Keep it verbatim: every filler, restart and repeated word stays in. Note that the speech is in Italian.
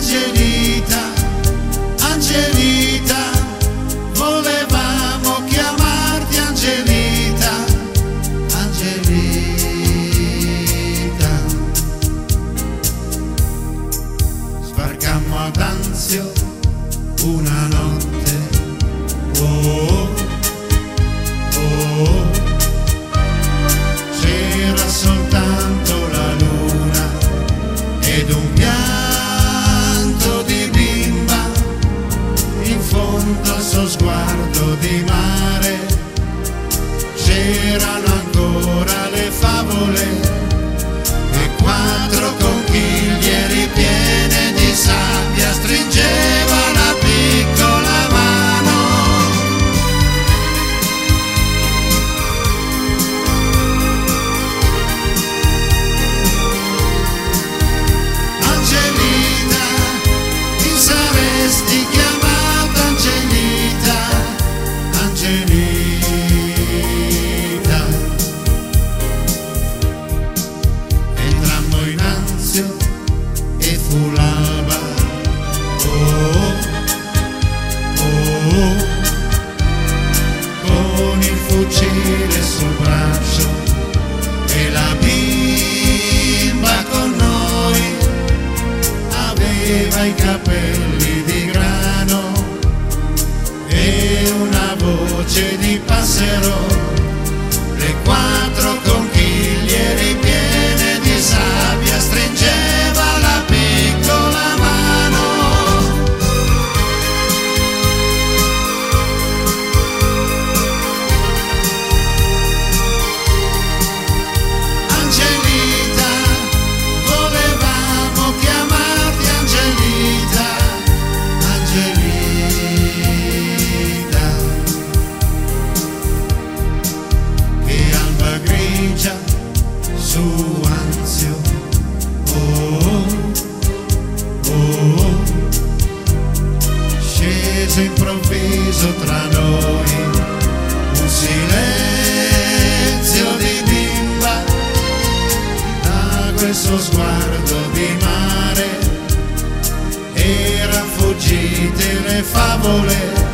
Angelita, Angelita, volevamo chiamarti Angelita, Angelita. Sbarcammo ad Anzio una notte, oh, oh, c'era soltanto la luna ed un pianto di bimba in fondo al suo sguardo di mare. C'erano ancora le favole e quattro conchiglie ripiene di sabbia stringeva la piccola mano. Angelita, ti saresti chiamata Angelita, Angelita. Entrammo in Anzio e fu l'alba, oh, oh, con il fucile sul braccio e la bimba con noi aveva i capelli di grano e una voce di passero, le quattro conchiglie ripiene di sabbia stringeva la piccola mano. Angelita, volevamo chiamarti Angelita, Angelita. Che alba grigia su Anzio, oh, oh, scese improvviso tra noi un silenzio di bimba, da questo sguardo di mare eran fuggite le favole